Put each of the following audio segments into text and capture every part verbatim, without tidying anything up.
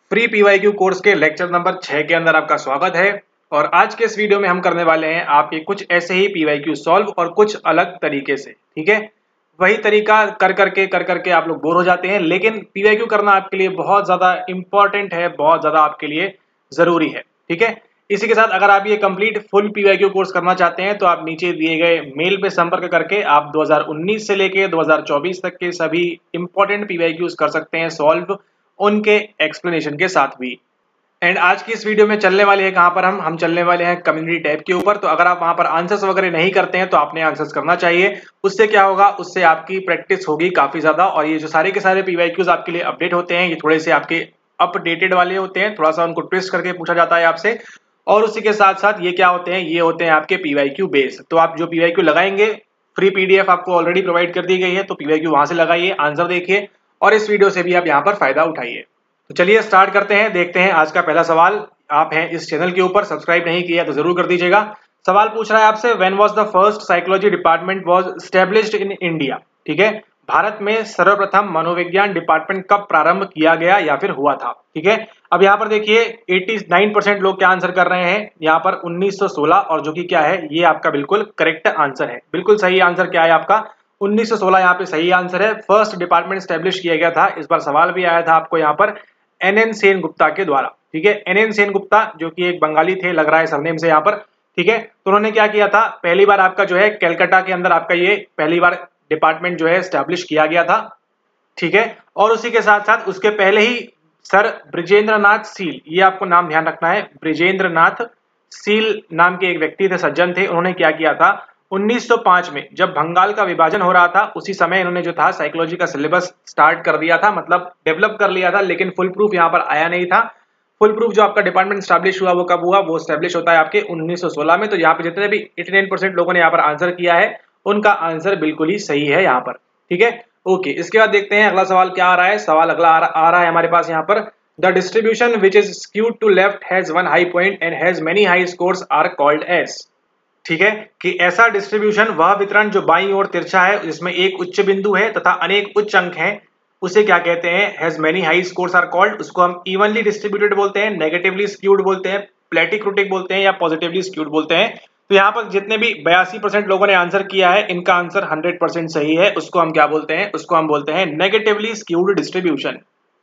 Free PYQ course के lecture number छह के अंदर आपका स्वागत है। और आज के इस वीडियो में हम करने वाले हैं आपके कुछ ऐसे ही पीवाईक्यू सॉल्व और कुछ अलग तरीके से। ठीक है, वही तरीका कर करके कर करके आप लोग बोर हो जाते हैं, लेकिन पीवाईक्यू करना आपके लिए बहुत ज्यादा इंपॉर्टेंट है, बहुत ज्यादा आपके लिए जरूरी है। ठीक है, इसी के साथ अगर आप ये कंप्लीट फुल पीवाईक्यू कोर्स करना चाहते हैं तो आप नीचे दिए गए मेल पे संपर्क करके आप दो हज़ार उन्नीस से लेके दो हज़ार चौबीस तक के सभी इंपॉर्टेंट पीवाईक्यूज कर सकते हैं सॉल्व, उनके एक्सप्लेनेशन के साथ भी। एंड आज की इस वीडियो में चलने वाले हैं कहां पर हम हम चलने वाले हैं कम्युनिटी टैब के ऊपर। तो अगर आप वहां पर आंसर्स वगैरह नहीं करते हैं तो आपने आंसर्स करना चाहिए। उससे क्या होगा, उससे आपकी प्रैक्टिस होगी काफी ज्यादा, और ये जो सारे के सारे पीवाईक्यूज आपके लिए अपडेट होते हैं ये थोड़े से आपके अपडेटेड वाले होते हैं, थोड़ा सा उनको ट्विस्ट करके पूछा जाता है आपसे। और उसी के साथ साथ ये क्या होते हैं, ये होते हैं आपके पीवाईक्यू बेस। तो आप जो पीवाईक्यू लगाएंगे, फ्री पीडीएफ आपको ऑलरेडी प्रोवाइड कर दी गई है, तो पीवाईक्यू वहां से लगाइए, आंसर देखिए और इस वीडियो से भी आप यहाँ पर फायदा उठाइए। तो चलिए स्टार्ट करते हैं, देखते हैं आज का पहला सवाल। आप हैं इस चैनल के ऊपर, सब्सक्राइब नहीं किया तो जरूर कर दीजिएगा। सवाल पूछ रहा है आपसे, when was the first psychology department was established in India. ठीक है, भारत में सर्वप्रथम मनोविज्ञान डिपार्टमेंट कब प्रारंभ किया गया या फिर हुआ था। ठीक है, अब यहाँ पर देखिए नवासी परसेंट लोग क्या आंसर कर रहे हैं यहाँ पर उन्नीस सौ सोलह, और जो कि क्या है, ये आपका बिल्कुल करेक्ट आंसर है। बिल्कुल सही आंसर क्या है आपका, उन्नीस सौ सोलह यहाँ पे सही आंसर है। फर्स्ट डिपार्टमेंट स्टैब्लिश किया गया था। इस बार सवाल भी आया था आपको यहाँ पर एन एन सेन गुप्ता के द्वारा। ठीक है, एन एन सेन गुप्ता जो कि एक बंगाली थे, लग रहा है सरनेम से यहाँ पर। ठीक है, तो उन्होंने क्या किया था, पहली बार आपका जो है कैलकाटा के अंदर आपका ये पहली बार डिपार्टमेंट जो है स्टैब्लिश किया गया था। ठीक है, और उसी के साथ साथ उसके पहले ही सर ब्रिजेंद्र नाथ सील, ये आपको नाम ध्यान रखना है, ब्रिजेंद्र नाथ सील नाम के एक व्यक्ति थे, सज्जन थे। उन्होंने क्या किया था, उन्नीस सौ पाँच में जब बंगाल का विभाजन हो रहा था उसी समय इन्होंने जो था साइकोलॉजी का सिलेबस स्टार्ट कर दिया था, मतलब डेवलप कर लिया था, लेकिन फुल प्रूफ यहाँ पर आया नहीं था। फुल प्रूफ जो आपका डिपार्टमेंट स्टैब्लिश हुआ वो कब हुआ, वो स्टैब्लिश होता है आपके उन्नीस सौ सोलह में। तो यहाँ पे जितने भी नवासी परसेंट लोगों ने यहाँ पर आंसर किया है उनका आंसर बिल्कुल ही सही है यहाँ पर। ठीक है, ओके, इसके बाद देखते हैं अगला सवाल क्या आ रहा है। सवाल अगला आ, आ रहा है हमारे पास यहाँ पर, the distribution which is skewed to left has one high point and has many high scores are called as. ठीक है, कि ऐसा डिस्ट्रीब्यूशन, वह वितरण जो बाईं ओर तिरछा है, जिसमें एक उच्च बिंदु है तथा अनेक उच्च अंक हैं, उसे क्या कहते हैं, has many high scores are called. उसको हम इवनली डिस्ट्रीब्यूटेड बोलते हैं, नेगेटिवली स्क्यूड बोलते हैं, प्लेटिक्रूटिक बोलते हैं या पॉजिटिवली स्क्यूड बोलते हैं। तो यहाँ पर जितने भी बयासी परसेंट लोगों ने आंसर किया है, इनका आंसर हंड्रेड परसेंट सही है। उसको हम क्या बोलते हैं, उसको हम बोलते हैं नेगेटिवली स्क्यूड डिस्ट्रीब्यूशन।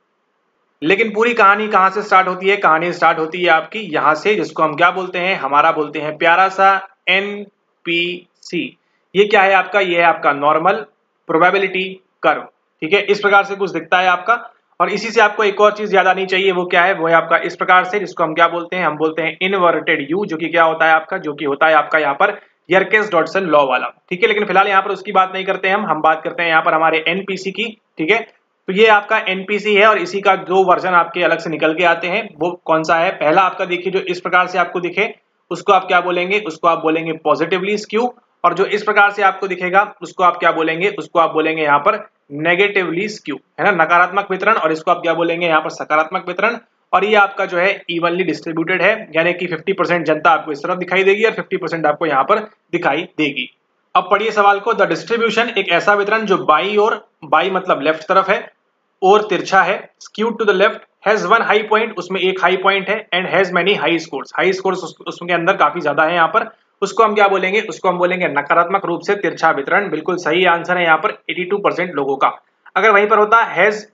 लेकिन पूरी कहानी कहां से स्टार्ट होती है, कहानी स्टार्ट होती है आपकी यहां से, जिसको हम क्या बोलते हैं, हमारा बोलते हैं प्यारा सा एन पी सी। ये क्या है आपका, ये है आपका नॉर्मल प्रोबेबिलिटी कर्व। ठीक है, इस प्रकार से कुछ दिखता है आपका। और इसी से आपको एक और चीज याद आनी चाहिए, वो क्या है, वो है आपका इस प्रकार से, जिसको हम क्या बोलते हैं, हम बोलते हैं इनवर्टेड यू, जो कि क्या होता है आपका, जो कि होता है आपका यहाँ पर यर्केस डॉटसन लॉ वाला। ठीक है, लेकिन फिलहाल यहाँ पर उसकी बात नहीं करते हैं हम हम बात करते हैं यहाँ पर हमारे एनपीसी की। ठीक है, तो ये आपका एनपीसी है और इसी का दो वर्जन आपके अलग से निकल के आते हैं। वो कौन सा है, पहला आपका देखिए जो इस प्रकार से आपको दिखे उसको आप क्या बोलेंगे, उसको आप बोलेंगे पॉजिटिवली स्क्यू। और जो इस प्रकार से आपको दिखेगा उसको आप क्या बोलेंगे, उसको आप बोलेंगे यहाँ पर नेगेटिवली स्क्यू, है ना, नकारात्मक वितरण। और इसको आप क्या बोलेंगे यहाँ पर सकारात्मक वितरण। और ये आपका जो है इवनली डिस्ट्रीब्यूटेड है, यानी कि फिफ्टी परसेंट जनता आपको इस तरफ दिखाई देगी और फिफ्टी परसेंट आपको यहाँ पर दिखाई देगी। अब पढ़िए सवाल को, द डिस्ट्रीब्यूशन, एक ऐसा वितरण जो बाई और, बाई मतलब लेफ्ट तरफ है, और तिरछा है, skewed to the left, has one high point, उसमें एक हाई पॉइंट है, and has many high scores, high scores उसके अंदर काफी ज्यादा है यहाँ पर। उसको हम क्या बोलेंगे, उसको हम बोलेंगे नकारात्मक रूप से तिरछा वितरण। बिल्कुल सही आंसर है यहाँ पर बयासी परसेंट लोगों का। अगर वहीं पर होता हैज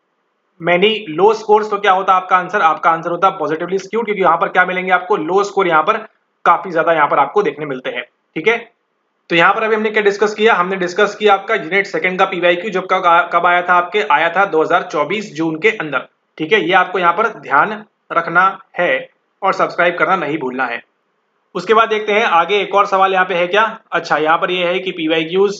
मेनी लो स्कोर्स तो क्या होता आपका आंसर, आपका आंसर होता पॉजिटिवली स्क्यूड, क्योंकि यहाँ पर क्या मिलेंगे आपको, लो स्कोर यहाँ पर काफी ज्यादा यहाँ पर आपको देखने मिलते हैं। ठीक है, तो यहाँ पर अभी हमने क्या डिस्कस किया, हमने डिस्कस किया आपका यूनिट सेकंड का पीवाईक्यू, जब कब आया था आपके, आया था दो हज़ार चौबीस जून के अंदर। ठीक है, ये आपको यहाँ पर ध्यान रखना है और सब्सक्राइब करना नहीं भूलना है। उसके बाद देखते हैं आगे, एक और सवाल यहाँ पे है क्या, अच्छा यहाँ पर ये है कि पीवाईक्यूज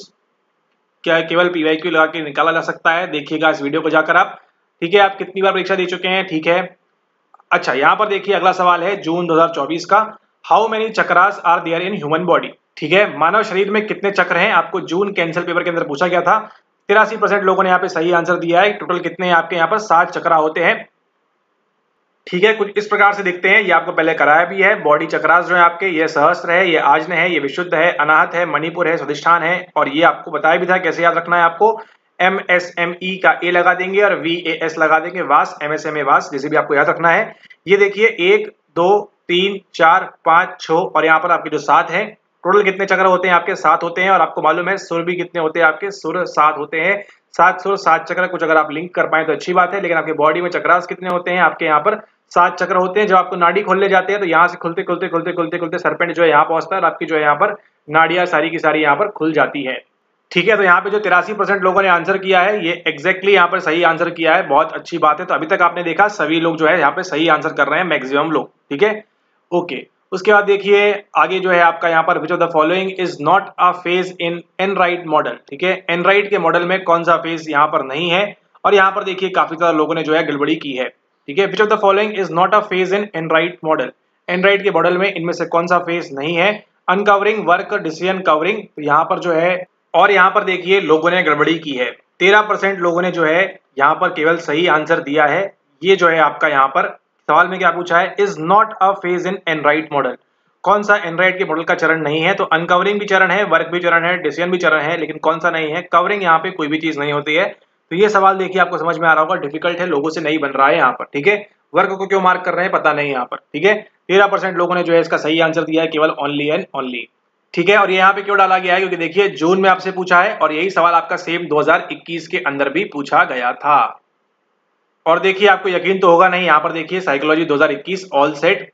क्या केवल पीवाईक्यू लगा के निकाला जा सकता है, देखिएगा इस वीडियो को जाकर आप। ठीक है, आप कितनी बार परीक्षा दे चुके हैं, ठीक है। अच्छा यहाँ पर देखिए अगला सवाल है जून दो हज़ार चौबीस का, how many chakras are there in human body. ठीक है, मानव शरीर में कितने चक्र हैं, आपको जून कैंसल पेपर के अंदर पूछा गया था। तिरासी परसेंट लोगों ने यहाँ पे सही आंसर दिया है। टोटल कितने आपके यहाँ पर सात चक्र होते हैं। ठीक है, कुछ इस प्रकार से दिखते हैं, ये आपको पहले कराया भी है। बॉडी चक्रास जो है आपके, ये सहस्त्र है, ये आजन है, ये विशुद्ध है, अनाहत है, मणिपुर है, स्वादिष्ठान है, और ये आपको बताया भी था कैसे याद रखना है आपको, एम एस एम ई का ए लगा देंगे और वी ए एस लगा देंगे, वास, एम एस एम ए वास, जैसे भी आपको याद रखना है। ये देखिए एक दो तीन चार पांच छह और यहाँ पर आपके जो सात है, टोटल कितने चक्र होते हैं आपके? सात होते हैं। और आपको मालूम है सुर भी कितने होते हैं आपके? सुर सात होते हैं। सात सुर सात चक्र, कुछ अगर आप लिंक कर पाए तो अच्छी बात है, लेकिन आपके बॉडी में चक्रास कितने होते हैं? आपके यहाँ पर सात चक्र होते हैं। जब आपको नाड़ी खोलने जाते हैं तो यहाँ से खुलते खुलते खुलते खुलते खुलते सरपेंट जो है यहाँ पहुंचता है और आपकी जो है यहाँ पर नाड़ियां सारी की सारी यहाँ पर खुल जाती है। ठीक है, तो यहाँ पे जो तिरासी परसेंट लोगों ने आंसर किया है, ये एग्जैक्टली यहाँ पर सही आंसर किया है। बहुत अच्छी बात है। तो अभी तक आपने देखा सभी लोग जो है यहाँ पे सही आंसर कर रहे हैं, मैक्सिमम लोग। ठीक है, ओके। उसके बाद देखिए आगे जो है आपका यहाँ पर which of the following is not a phase in Enright model. ठीक है, एनराइट के मॉडल में कौन सा फेज यहाँ पर नहीं है? और यहाँ पर देखिए काफी ज्यादा लोगों ने जो है गड़बड़ी की है। ठीक है, which of the following is not a phase in Enright model. Enright के मॉडल में इनमें से कौन सा फेज नहीं है? अनकवरिंग वर्क डिसीजन कवरिंग, यहाँ पर जो है। और यहाँ पर देखिए लोगों ने गड़बड़ी की है। तेरह परसेंट लोगों ने जो है यहाँ पर केवल सही आंसर दिया है। ये जो है आपका यहाँ पर सवाल में क्या पूछा है? Is not a phase in Enright model. कौन सा एनराइट के मॉडल का चरण नहीं है? तो अनकवरिंग भी चरण है, वर्क भी चरण है, डिसीजन भी चरण है, लेकिन कौन सा नहीं है? कवरिंग। यहाँ पे कोई भी चीज नहीं होती है। तो ये सवाल देखिए आपको समझ में आ रहा होगा, डिफिकल्ट है, लोगों से नहीं बन रहा है यहाँ पर। ठीक है, वर्क को क्यों मार्क कर रहे हैं पता नहीं यहाँ पर। ठीक है, तेरह परसेंट लोगों ने जो है इसका सही आंसर दिया है, केवल ओनली एंड ओनली। ठीक है, और ये यहाँ पे क्यों डाला गया है? क्योंकि देखिए जून में आपसे पूछा है और यही सवाल आपका सेम दो हज़ार इक्कीस के अंदर भी पूछा गया था। और देखिए आपको यकीन तो होगा नहीं, यहाँ पर देखिए साइकोलॉजी दो हज़ार इक्कीस ऑल सेट,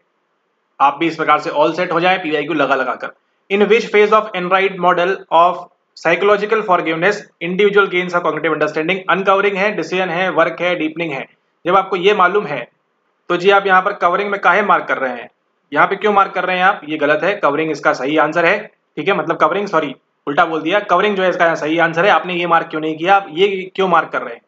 आप भी इस प्रकार से ऑल सेट हो जाए पीवाईक्यू लगा लगा कर। In which phase of Enright model of psychological forgiveness individual gains of cognitive understanding. Uncovering है, डिसीजन है, वर्क है, डीपनिंग है। जब आपको ये मालूम है तो जी आप यहाँ पर कवरिंग में काहे मार्क कर रहे हैं? यहाँ पे क्यों मार्क कर रहे हैं आप? ये गलत है, कवरिंग इसका सही आंसर है। ठीक है, मतलब कवरिंग, सॉरी उल्टा बोल दिया, कवरिंग जो है इसका सही आंसर है। आपने ये मार्क क्यों नहीं किया? आप ये क्यों मार्क कर रहे हैं?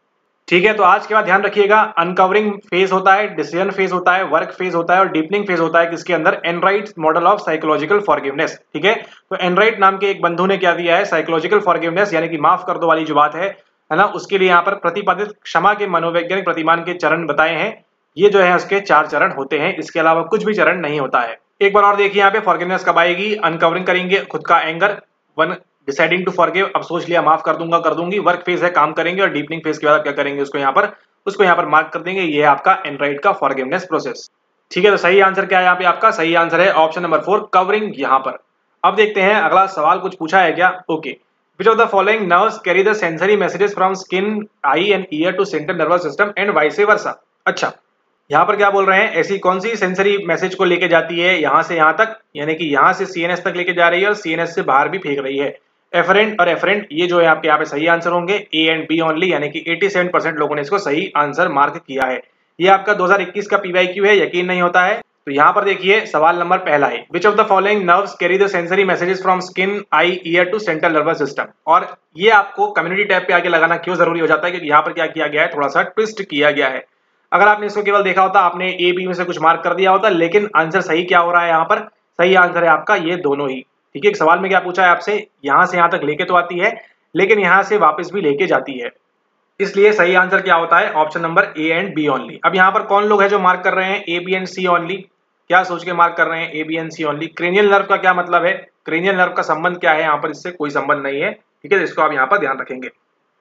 ठीक है, तो आज के बाद ध्यान रखिएगा, अनकवरिंग फेज होता है, डिसीजन फेज होता है, वर्क फेज होता है और डीपनिंग फेज होता है किसके अंदर? Enright model of psychological forgiveness. ठीक है, तो एनराइट नाम के एक बंधु ने क्या दिया है? साइकोलॉजिकल फॉरगिवनेस यानी कि माफ कर दो वाली जो बात है है ना, उसके लिए यहाँ पर प्रतिपादित क्षमा के मनोवैज्ञानिक प्रतिमान के चरण बताए हैं। ये जो है उसके चार चरण होते हैं, इसके अलावा कुछ भी चरण नहीं होता है। एक बार और देखिए यहाँ पे फॉरगिवनेस कब आएगी? अनकवरिंग करेंगे खुद का anger, one deciding to forgive, अब सोच लिया माफ कर दूंगा कर दूंगी, वर्क फेज है काम करेंगे, और डीपनिंग फेज के बाद क्या करेंगे? उसको यहाँ पर उसको यहाँ पर मार्क कर देंगे। ये है आपका एनराइट का फॉरगिवनेस प्रोसेस। ठीक है, तो सही आंसर क्या है यहाँ पे? आपका सही आंसर है ऑप्शन नंबर फोर, कवरिंग यहाँ पर। अब देखते हैं अगला सवाल, कुछ पूछा है क्या? Okay, which of the following nerves carry the sensory messages from skin, eye and ear to central nervous system and vice versa. अच्छा, यहाँ पर क्या बोल रहे हैं? ऐसी कौन सी सेंसरी मैसेज को लेके जाती है यहाँ से यहाँ तक, यानी कि यहाँ से सीएनएस तक लेके जा रही है और सीएनएस से बाहर भी फेंक रही है? एफरेंट और एफरेंट, ये जो है आपके यहाँ पे सही आंसर होंगे, ए एंड बी ओनली, यानी कि सत्तासी परसेंट लोगों ने इसको सही आंसर मार्क किया है। ये आपका दो हज़ार इक्कीस का पीवाईक्यू है, यकीन नहीं होता है। तो यहाँ पर देखिए सवाल नंबर पहला है, which of the following nerves carry the sensory messages from skin, eye, ear to central nervous system. और ये आपको कम्युनिटी टैब पे आगे लगाना क्यों जरूरी हो जाता है? क्योंकि यहाँ पर क्या किया गया है? थोड़ा सा ट्विस्ट किया गया है। अगर आपने इसको केवल देखा होता, आपने ए बी में से कुछ मार्क कर दिया होता, लेकिन आंसर सही क्या हो रहा है यहाँ पर? सही आंसर है आपका ये दोनों ही। ठीक है, एक सवाल में क्या पूछा है आपसे? यहाँ से यहाँ तक लेके तो आती है, लेकिन यहाँ से वापस भी लेके जाती है, इसलिए सही आंसर क्या होता है? Option number A and B only. अब यहाँ पर कौन लोग है जो मार्क कर रहे हैं A B and C only? क्या सोच के मार्क कर रहे हैं A B and C only? Cranial nerve का क्या मतलब है? क्रेनियल नर्व का संबंध क्या है यहाँ पर? इससे कोई संबंध नहीं है। ठीक है, इसको आप यहाँ पर ध्यान रखेंगे।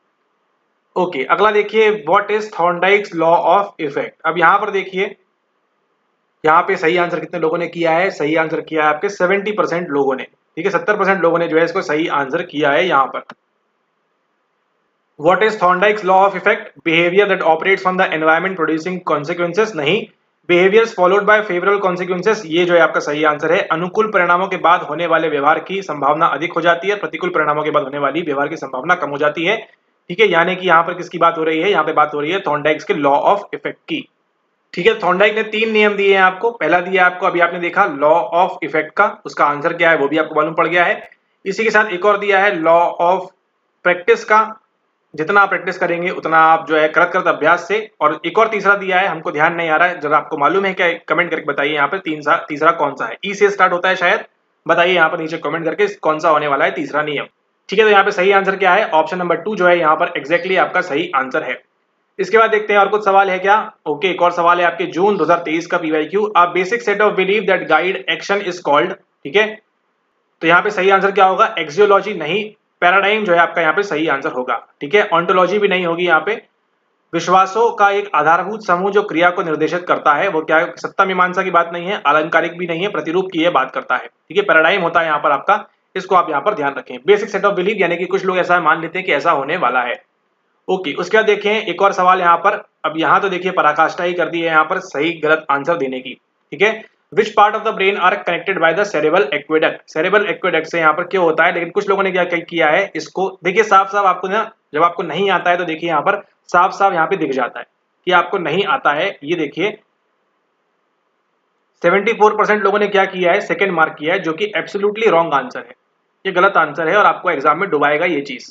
ओके, अगला देखिए, what is Thorndike's law of effect. अब यहाँ पर देखिए, यहाँ पे सही आंसर कितने लोगों ने किया है? सही आंसर किया है आपके सत्तर परसेंट लोगों ने। ठीक है, सत्तर परसेंट लोगों ने जो है इसको सही आंसर किया है यहाँ पर। What is Thorndike's law of effect? Behaviour that operates on the environment producing consequences. नहीं, behaviours followed by favourable consequences, ये जो है आपका सही आंसर है। अनुकूल परिणामों के बाद होने वाले व्यवहार की संभावना अधिक हो जाती है, प्रतिकूल परिणामों के बाद होने वाली व्यवहार की संभावना कम हो जाती है। ठीक है, यानी कि यहाँ पर किसकी बात हो रही है? यहाँ पे बात हो रही है थॉर्नडाइक्स के लॉ ऑफ इफेक्ट की। ठीक है, थॉर्नडाइक ने तीन नियम दिए हैं आपको। पहला दिया आपको, अभी आपने देखा, लॉ ऑफ इफेक्ट का, उसका आंसर क्या है वो भी आपको मालूम पड़ गया है। इसी के साथ एक और दिया है लॉ ऑफ प्रैक्टिस का, जितना आप प्रैक्टिस करेंगे उतना आप जो है करत करत अभ्यास से। और एक और तीसरा दिया है, हमको ध्यान नहीं आ रहा है, जरा आपको मालूम है क्या? कमेंट करके बताइए यहाँ पर तीन सा, तीसरा कौन सा है? ई से स्टार्ट होता है शायद, बताइए यहाँ पर नीचे कमेंट करके कौन सा होने वाला है तीसरा नियम। ठीक है, तो यहाँ पे सही आंसर क्या है? ऑप्शन नंबर टू जो है यहाँ पर एग्जैक्टली आपका सही आंसर है। इसके बाद देखते हैं और कुछ सवाल है क्या? ओके, एक और सवाल है आपके जून दो हज़ार तेईस का PYQ. A basic set of belief that guide action is called. ठीक है, तो यहाँ पे सही आंसर क्या होगा? एक्सियोलॉजी। नहीं, पैराडाइम जो है आपका यहाँ पे सही आंसर होगा। ठीक है, ऑन्टोलॉजी भी नहीं होगी यहाँ पे। विश्वासों का एक आधारभूत समूह जो क्रिया को निर्देशित करता है, वो क्या है, सत्ता मीमांसा की बात नहीं है, अलंकारिक भी नहीं है, प्रतिरूप की ये बात करता है। ठीक है, पैराडाइम होता है यहाँ पर आपका, इसको आप यहाँ पर ध्यान रखें। बेसिक सेट ऑफ बिलीफ यानी कि कुछ लोग ऐसा मान लेते हैं कि ऐसा होने वाला है। ओके, उसके बाद देखें एक और सवाल यहाँ पर। अब यहाँ तो देखिए पराकाष्ठा ही कर दी है यहाँ पर सही गलत आंसर देने की। ठीक है, which part of the brain are connected by the cerebral aqueduct. Cerebral aqueduct से यहाँ पर क्यों होता है, लेकिन कुछ लोगों ने क्या किया है, इसको देखिए साफ साफ आपको ना, जब आपको नहीं आता है तो देखिए यहाँ पर साफ साफ यहाँ पे दिख जाता है कि आपको नहीं आता है। ये देखिए चौहत्तर परसेंट लोगों ने क्या किया है, सेकंड मार्क किया है, जो कि एब्सोल्युटली रॉन्ग आंसर है। ये गलत आंसर है और आपको एग्जाम में डुबाएगा ये चीज।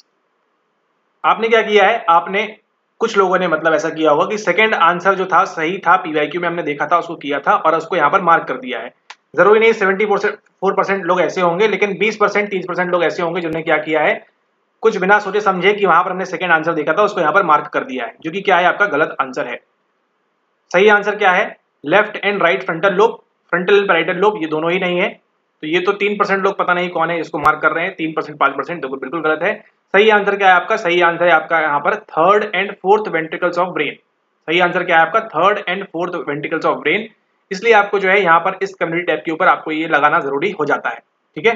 आपने क्या किया है, आपने कुछ लोगों ने मतलब ऐसा किया होगा कि सेकंड आंसर जो था सही था, पीवाईक्यू में हमने देखा था, उसको किया था और उसको यहाँ पर मार्क कर दिया है। जरूरी नहीं चौहत्तर परसेंट लोग ऐसे होंगे, लेकिन बीस परसेंट तीस परसेंट लोग ऐसे होंगे जिन्होंने क्या किया है, कुछ बिना सोचे समझे कि वहां पर हमने सेकंड आंसर देखा था, उसको यहाँ पर मार्क कर दिया है, जो कि क्या है आपका गलत आंसर है। सही आंसर क्या है, left and right frontal lobe, frontal and parietal lobe, ये दोनों ही नहीं है। तो ये तो तीन परसेंट लोग पता नहीं कौन है इसको मार्क कर रहे हैं, तीन परसेंट पांच परसेंट तो बिल्कुल गलत है। सही आंसर क्या है आपका, सही आंसर है आपका यहाँ पर third and fourth ventricles of brain. सही आंसर क्या है आपका, third and fourth ventricles of brain. इसलिए आपको जो है यहाँ पर इस कम्युनिटी टैब के ऊपर आपको ये लगाना जरूरी हो जाता है। ठीक है,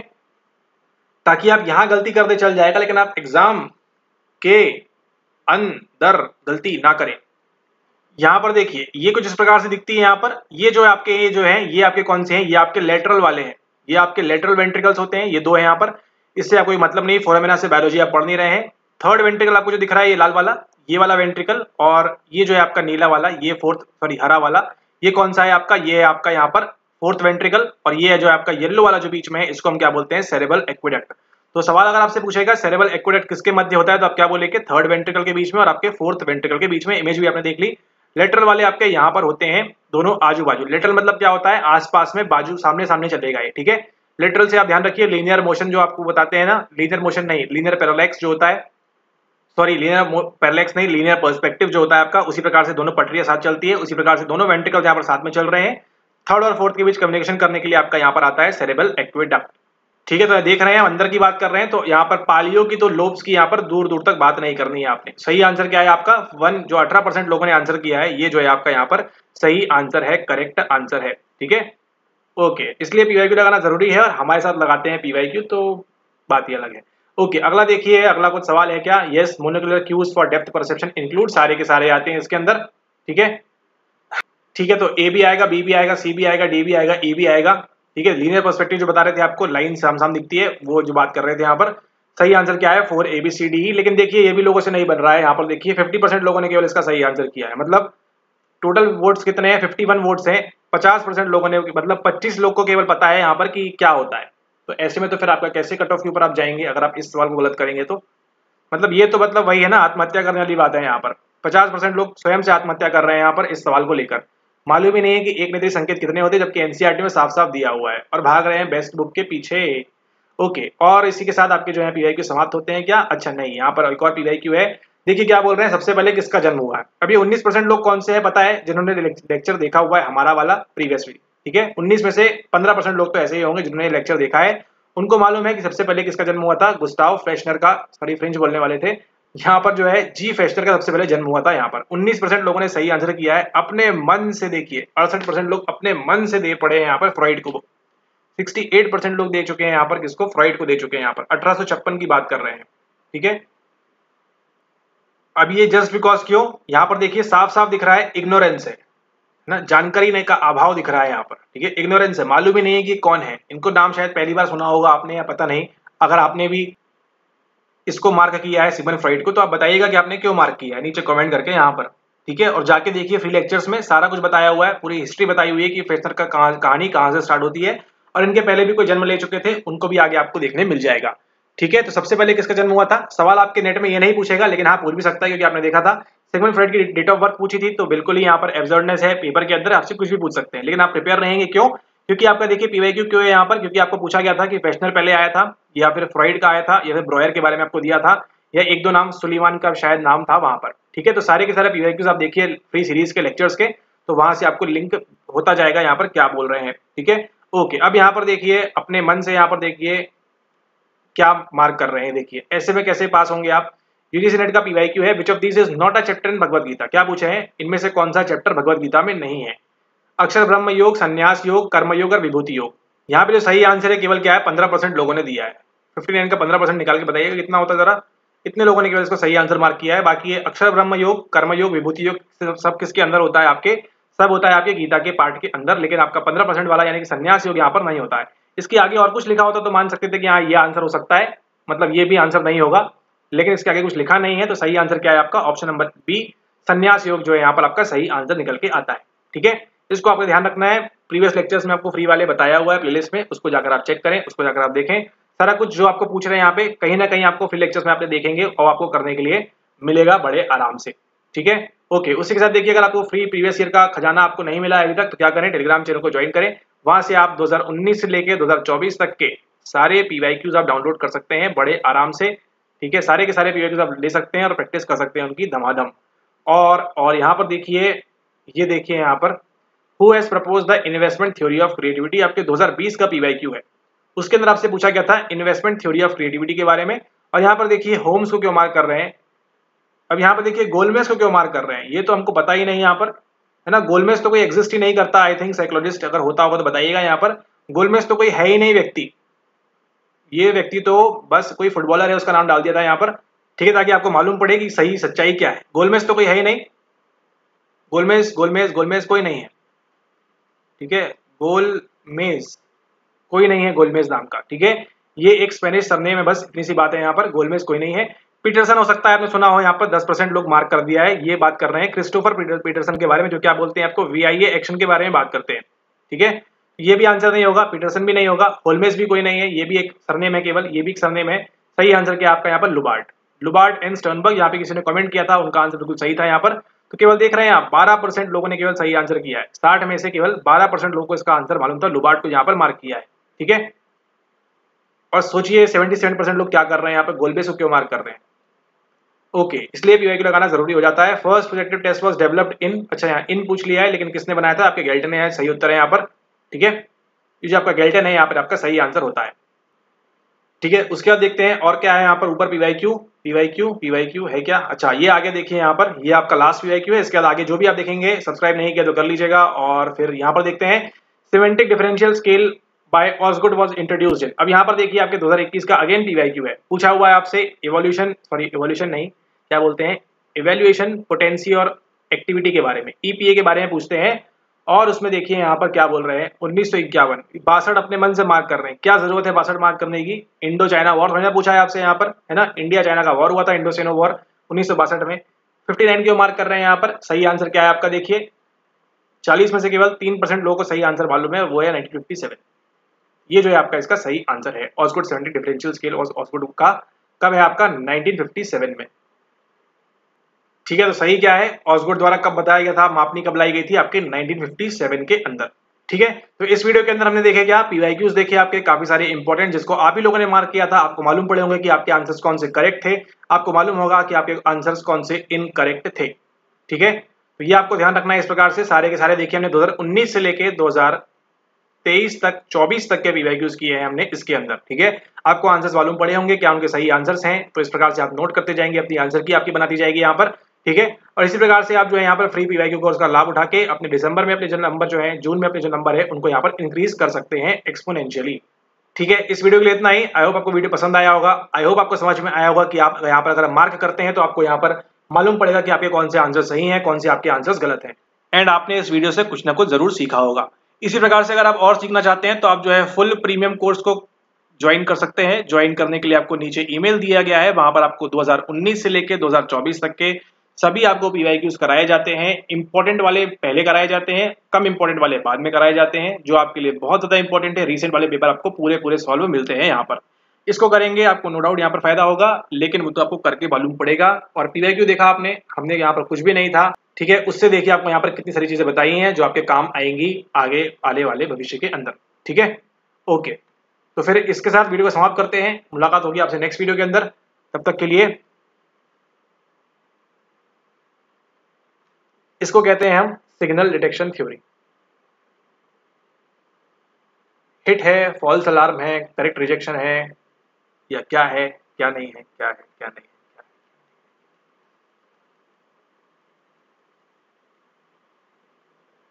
ताकि आप यहाँ गलती करते चल जाएगा, लेकिन आप एग्जाम के अंदर गलती ना करें। यहाँ पर देखिए ये कुछ इस प्रकार से दिखती है। यहाँ पर ये जो आपके ये जो है ये आपके कौन से हैं, ये आपके लेटरल वाले हैं, ये आपके लेटरल वेंट्रिकल्स होते हैं, ये दो है यहाँ पर। इससे आपको मतलब नहीं, फोरामिना से बायोलॉजी आप पढ़ नहीं रहे हैं। थर्ड वेंट्रिकल आपको जो दिख रहा है ये लाल वाला, ये वाला वेंट्रिकल, और ये जो है आपका नीला वाला, ये फोर्थ सॉरी हरा वाला, ये कौन सा है आपका, ये है आपका यहाँ पर फोर्थ वेंट्रिकल। और ये जो है आपका येलो वाला जो बीच में है, इसको हम क्या बोलते हैं, सेरेब्रल एक्वेडक्ट। तो सवाल अगर आपसे पूछेगा सेरेब्रल एक्वेडक्ट किसके मध्य होता है, तो आप क्या बोलेंगे, थर्ड वेंट्रिकल के बीच में और आपके फोर्थ वेंट्रिकल के बीच में। इमेज भी आपने देख ली। लेटरल वाले आपके यहाँ पर होते हैं दोनों आजू बाजू। लेटरल मतलब क्या होता है, आसपास में, बाजू सामने सामने चलेगा ये। ठीक है, लेटरल से आप ध्यान रखिए, लीनियर मोशन जो आपको बताते हैं ना, लीनियर मोशन नहीं, लीनियर पैरालैक्स जो होता है, सॉरी लीनियर पैरालैक्स नहीं, लीनियर पर्सपेक्टिव जो होता है आपका, उसी प्रकार से दोनों पटरियां साथ चलती है, उसी प्रकार से दोनों वेंट्रिकल यहाँ पर साथ में चल रहे हैं। थर्ड और फोर्थ के बीच कम्युनिकेशन करने के लिए आपका यहाँ पर आता है सेरेब्रल एक्वेडक्ट। ठीक है, तो देख रहे हैं हम अंदर की बात कर रहे हैं, तो यहाँ पर पालियों की तो लोब्स की यहाँ पर दूर दूर तक बात नहीं करनी है आपने। सही आंसर क्या है आपका, वन, जो अठारह परसेंट लोगों ने आंसर किया है, ये जो है आपका यहाँ पर सही आंसर है, करेक्ट आंसर है। ठीक है, ओके, इसलिए पीवाईक्यू लगाना जरूरी है और हमारे साथ लगाते हैं पीवाईक्यू, तो बात ही अलग है। ओके, अगला देखिए, अगला कुछ सवाल है क्या, yes, monocular cues for depth perception include, सारे के सारे आते हैं इसके अंदर। ठीक है, ठीक है, तो ए भी आएगा, बी भी आएगा, सी भी आएगा, डी भी आएगा, ई भी आएगा। ठीक है, लीनियर पर्सपेक्टिव जो बता रहे थे आपको, लाइन साम साम दिखती है, वो जो बात कर रहे थे यहाँ पर। सही आंसर क्या है, four A B C D. लेकिन देखिए ये भी लोगों से नहीं बन रहा है। यहाँ पर देखिए फिफ्टी परसेंट लोगों ने केवल इसका सही आंसर किया है, मतलब टोटल वोट्स कितने हैं, इक्यावन वोट्स हैं, पचास परसेंट लोगों ने, मतलब पच्चीस लोग को केवल पता है यहाँ पर कि क्या होता है। तो ऐसे में तो फिर आपका कैसे कट ऑफ के ऊपर आप जाएंगे अगर आप इस सवाल को गलत करेंगे तो, मतलब ये तो मतलब वही है ना, आत्महत्या करने वाली बात है। यहाँ पर पचास परसेंट लोग स्वयं से आत्महत्या कर रहे हैं यहाँ पर इस सवाल को लेकर। मालूम ही नहीं है कि एक नेत्री संकेत कितने होते हैं, जबकि एनसीईआरटी में साफ साफ दिया हुआ है, और भाग रहे हैं बेस्ट बुक के पीछे। ओके, और इसी के साथ आपके जो है पीवाईक्यू समाप्त होते हैं क्या, अच्छा नहीं, यहाँ पर एक और पीवाईक्यू है। देखिए क्या बोल रहे हैं, सबसे पहले किसका जन्म हुआ है। अभी उन्नीस परसेंट लोग कौन से है पता है, जिन्होंने लेक्चर देखा हुआ है हमारा वाला प्रीवियसली। ठीक है, उन्नीस में से पंद्रह परसेंट लोग तो ऐसे ही होंगे जिन्होंने लेक्चर देखा है, उनको मालूम है कि सबसे पहले किसका जन्म हुआ था, गुस्टाव फ्रेशनर का, सॉरी फ्रेंच बोलने वाले थे, यहाँ पर जो है जी फेस्टर का सबसे पहले जन्म हुआ था। यहाँ पर उन्नीस परसेंट लोगों ने सही आंसर किया है अपने मन से। देखिए अड़सठ परसेंट लोग अपने मन से दे पड़े हैं यहाँ पर फ्रॉइड को। अड़सठ परसेंट लोग दे चुके हैं यहाँ पर किसको, फ्रॉइड को दे चुके हैं यहाँ पर। अठारह सौ छप्पन की बात कर रहे हैं। ठीक है, अब ये जस्ट बिकॉज क्यों, यहाँ पर देखिए साफ साफ दिख रहा है इग्नोरेंस है ना, जानकारी नहीं का अभाव दिख रहा है यहाँ पर। ठीक है, इग्नोरेंस है, मालूम ही नहीं है कि कौन है। इनको नाम शायद पहली बार सुना होगा आपने या पता नहीं। अगर आपने भी इसको मार्क किया है सिगमंड फ्रॉइड को, तो आप बताइएगा कि आपने क्यों मार्क किया है, नीचे कमेंट करके यहाँ पर। ठीक है, और जाके देखिए फ्री लेक्चर्स में सारा कुछ बताया हुआ है, पूरी हिस्ट्री बताई हुई है कि फेस्टर का कहानी कहाँ से स्टार्ट होती है, और इनके पहले भी कोई जन्म ले चुके थे, उनको भी आगे आपको देखने मिल जाएगा। ठीक है, तो सबसे पहले किसका जन्म हुआ था, सवाल आपके नेट में ये नहीं पूछेगा, लेकिन हाँ पूछ भी सकता है, क्योंकि आपने देखा था सिगमंड फ्रॉइड की डेट ऑफ बर्थ पूछी थी, तो बिल्कुल ही यहाँ पर एब्सर्डनेस है, पेपर के अंदर आपसे कुछ भी पूछ सकते हैं, लेकिन आप प्रिपेयर रहेंगे। क्यों, क्योंकि आपका देखिए पीवाईक्यू क्यों है यहाँ पर, क्योंकि आपको पूछा गया था कि फेस्नर पहले आया था या फिर फ्रॉइड का आया था, या फिर ब्रॉयर के बारे में आपको दिया था, या एक दो नाम सुलीवान का शायद नाम था वहां पर। ठीक है, तो सारे के सारे पीवाईक्यूज आप देखिए फ्री सीरीज के लेक्चर्स के, तो वहां से आपको लिंक होता जाएगा यहाँ पर क्या बोल रहे हैं। ठीक है, ओके, अब यहाँ पर देखिए अपने मन से यहाँ पर देखिए क्या मार्क कर रहे हैं। देखिए ऐसे में कैसे पास होंगे आप। यूजीसी नेट का पीवाईक्यू है, which of this is not a chapter in Bhagavad Gita. क्या पूछे हैं, इनमें से कौन सा चैप्टर भगवद गीता में नहीं है। अक्षर ब्रह्म योग, संन्यास योग, कर्म योग और विभूति योग। यहाँ पे जो सही आंसर है केवल क्या है, पंद्रह परसेंट लोगों ने दिया है। फिफ्टी नाइन का पंद्रह परसेंट निकाल के बताइएगा कितना होता है जरा। इतने लोगों ने केवल इसको सही आंसर मार्क किया है। बाकी ये अक्षर ब्रह्म योग, कर्म योग, विभूति योग सब किसके अंदर होता है, आपके सब होता है आपके गीता के पार्ट के अंदर। लेकिन आपका पंद्रह परसेंट वाला यानी कि संन्यास योग यहाँ पर नहीं होता है। इसके आगे और कुछ लिखा होता तो मान सकते थे कि हाँ ये आंसर हो सकता है, मतलब ये भी आंसर नहीं होगा, लेकिन इसके आगे कुछ लिखा नहीं है। तो सही आंसर क्या है आपका, ऑप्शन नंबर बी संन्यास योग जो है यहाँ पर आपका सही आंसर निकल के आता है। ठीक है, इसको आपको ध्यान रखना है। प्रीवियस लेक्चर्स में आपको फ्री वाले बताया हुआ है प्लेलिस्ट में, उसको जाकर आप चेक करें, उसको जाकर आप देखें। सारा कुछ जो आपको पूछ रहे हैं यहाँ पे कहीं ना कहीं आपको फ्री लेक्चर्स में आपने देखेंगे और आपको करने के लिए मिलेगा बड़े आराम से। ठीक है, ओके। उसी के साथ देखिए, अगर आपको फ्री प्रीवियस ईयर का खजाना आपको नहीं मिला है अभी तक तो क्या करें, टेलीग्राम चैनल को ज्वाइन करें। वहां से आप दो हज़ार उन्नीस से लेके दो हज़ार चौबीस तक के सारे पीवाईक्यूज आप डाउनलोड कर सकते हैं बड़े आराम से। ठीक है, सारे के सारे पीवाईक्यूज आप ले सकते हैं और प्रैक्टिस कर सकते हैं उनकी धमाधम। और और यहाँ पर देखिए, ये देखिए यहाँ पर who has propose the investment theory of creativity, आपके दो हज़ार बीस का पीवाईक्यू है। उसके अंदर आपसे पूछा गया था इन्वेस्टमेंट थ्योरी ऑफ क्रिएटिविटी के बारे में। और यहाँ पर देखिए होम्स को क्यों मार्क कर रहे हैं। अब यहाँ पर देखिए गोलमेज को क्यों मार्क कर रहे हैं, ये तो हमको पता ही नहीं यहाँ पर, है ना। गोलमेज तो कोई एग्जिस्ट ही नहीं करता। आई थिंक साइकोलॉजिस्ट अगर होता होगा तो बताइएगा। यहाँ पर गोलमेज तो कोई है ही नहीं व्यक्ति, ये व्यक्ति तो बस कोई फुटबॉलर है उसका नाम डाल दिया था यहाँ पर। ठीक है, ताकि आपको मालूम पड़े कि सही सच्चाई क्या है। गोलमेज तो कोई है ही नहीं, गोलमेज गोलमेज गोलमेज कोई नहीं है। ठीक है, गोलमेज कोई नहीं है, गोलमेज नाम का। ठीक है, ये एक स्पेनिश सरनेम है, बस इतनी सी बात है। यहाँ पर गोलमेज कोई नहीं है। पीटरसन हो सकता है, आपने सुना हो। यहाँ पर दस परसेंट लोग मार्क कर दिया है। ये बात कर रहे हैं क्रिस्टोफर पीटर, पीटरसन के बारे में, जो क्या बोलते हैं आपको वीआईए एक्शन के बारे में बात करते हैं। ठीक है, ये भी आंसर नहीं होगा, पीटरसन भी नहीं होगा, होल्मेज भी कोई नहीं है, ये भी एक सरनेम है केवल, ये भी एक सरनेम है। सही आंसर क्या आपका यहाँ पर, लुबार्ट, लुबार्ट एंड स्टर्नबर्ग। यहाँ पे किसी ने कमेंट किया था, उनका आंसर बिल्कुल सही था यहाँ पर। तो केवल देख रहे हैं आप बारह परसेंट लोगों ने केवल सही आंसर किया है। साठ में से केवल बारह परसेंट लोगों को इसका आंसर मालूम था, लुबार्ट को यहाँ पर मार्क किया है। ठीक है, और सोचिए सतहत्तर परसेंट लोग क्या कर रहे हैं यहाँ पर, गोलमेज को क्यों मार्क कर रहे हैं। ओके okay, इसलिए पीवाईक्यू लगाना जरूरी हो जाता है। First projective test was developed in, अच्छा यहाँ इन पूछ लिया है, लेकिन किसने बनाया था, आपके गेल्टन है। सही उत्तर है यहाँ पर। ठीक है, ये जो आपका गेल्टन है यहाँ पर आपका सही आंसर होता है। ठीक है, उसके बाद देखते हैं और क्या है यहाँ पर ऊपर। पीवाईक्यू पीवाईक्यू पीवाईक्यू है क्या, अच्छा ये आगे देखिए यहाँ पर, ये आपका लास्ट पीवाईक्यू है। इसके बाद आगे जो भी आप देखेंगे, सब्सक्राइब नहीं किया तो कर लीजिएगा। और फिर यहाँ पर देखते हैं semantic differential scale by Osgood was introduced. अब यहाँ पर देखिए आपके दो हज़ार इक्कीस का अगेन पीवाईक्यू है। पूछा हुआ है आपसे इवोल्यूशन, सॉरी इवोल्यूशन नहीं, क्या बोलते हैं, इवैल्यूएशन पोटेंसी और एक्टिविटी के बारे में, ईपीए के बारे में पूछते हैं। और उसमें देखिए यहाँ पर क्या बोल रहे हैं, उन्नीस सौ इक्यावन, बासठ अपने मन से मार्क कर रहे हैं। क्या जरूरत है बासठ मार्क करने की, इंडो चाइना वॉर समझा पूछा है आपसे यहाँ पर, है ना। इंडिया चाइना का वॉर हुआ था, इंडो चैनो वॉर उन्नीस सौ बासठ में। उनसठ क्यों मार्क कर रहे हैं यहाँ पर, सही आंसर क्या है आपका, देखिए चालीस में से केवल तीन परसेंट लोगों को सही आंसर मालूम है, वो है नाइनटीन फिफ्टी सेवन। ये जो है आपका इसका सही आंसर है। Osgood seventy differential scale Osgood का कब है आपका, नाइनटीन फिफ्टी सेवन में। ठीक है, तो सही क्या है, ऑसगुड द्वारा कब बताया गया था, मापनी कब लाई गई थी, आपके नाइनटीन फिफ्टी सेवन के अंदर। ठीक है, तो इस वीडियो के अंदर हमने देखे क्या, पीवाईक्यूज देखे आपके काफी सारे इंपॉर्टेंट, जिसको आप ही लोगों ने मार्क किया था। आपको मालूम पड़े होंगे कि आपके आंसर्स कौन से करेक्ट थे, आपको मालूम होगा कि आपके आंसर्स कौन से इनकरेक्ट थे। ठीक है, तो ये आपको ध्यान रखना है। इस प्रकार से सारे के सारे देखिए हमने दो हज़ार उन्नीस से लेके दो हज़ार तेईस तक, चौबीस तक के पीवाईक्यूज किए हैं हमने इसके अंदर। ठीक है, आपको आंसर्स मालूम पड़े होंगे क्या उनके सही आंसर्स हैं। तो इस प्रकार से आप नोट करते जाएंगे, अपनी आंसर की आपकी बनाती जाएगी यहाँ पर। ठीक है, और इसी प्रकार से आप जो है यहाँ पर फ्री पीवाईक्यू कोर्स का लाभ उठा के अपने दिसंबर में अपने जो नंबर जो है, जून में अपने जो नंबर है उनको यहाँ पर इंक्रीज कर सकते हैं एक्सपोनेंशियली। ठीक है, इस वीडियो के लिए इतना ही। आई होप आपको वीडियो पसंद आया होगा, आई होप आपको समझ में आया होगा कि आप यहाँ पर अगर मार्क करते हैं तो आपको यहाँ पर मालूम पड़ेगा कि आपके कौन से आंसर सही हैं, कौन से आपके आंसर्स गलत हैं। एंड आपने इस वीडियो से कुछ ना कुछ जरूर सीखा होगा। इसी प्रकार से अगर आप और सीखना चाहते हैं तो आप जो है फुल प्रीमियम कोर्स को ज्वाइन कर सकते हैं। ज्वाइन करने के लिए आपको नीचे ईमेल दिया गया है, वहां पर आपको दो हज़ार उन्नीस से लेकर दो हज़ार चौबीस तक के सभी आपको पीवाईक्यूज कराए जाते हैं। इंपॉर्टेंट वाले पहले कराए जाते हैं, कम इंपॉर्टेंट वाले बाद में कराए जाते हैं। जो आपके लिए बहुत ज्यादा इंपॉर्टेंट है, रीसेंट वाले पेपर आपको पूरे पूरे सॉल्व मिलते हैं यहाँ पर। इसको करेंगे आपको नो डाउट यहाँ पर फायदा होगा, लेकिन वो तो आपको करके मालूम पड़ेगा। और पीवाईक्यू देखा आपने, हमने यहाँ पर कुछ भी नहीं था। ठीक है, उससे देखिए आपको यहाँ पर कितनी सारी चीजें बताई हैं जो आपके काम आएंगी आगे आने वाले भविष्य के अंदर। ठीक है, ओके, तो फिर इसके साथ वीडियो को समाप्त करते हैं। मुलाकात होगी आपसे नेक्स्ट वीडियो के अंदर, तब तक के लिए इसको कहते हैं हम सिग्नल डिटेक्शन थ्योरी। हिट है, फॉल्स अलार्म है, करेक्ट रिजेक्शन है, या क्या है क्या नहीं है, क्या है क्या नहीं।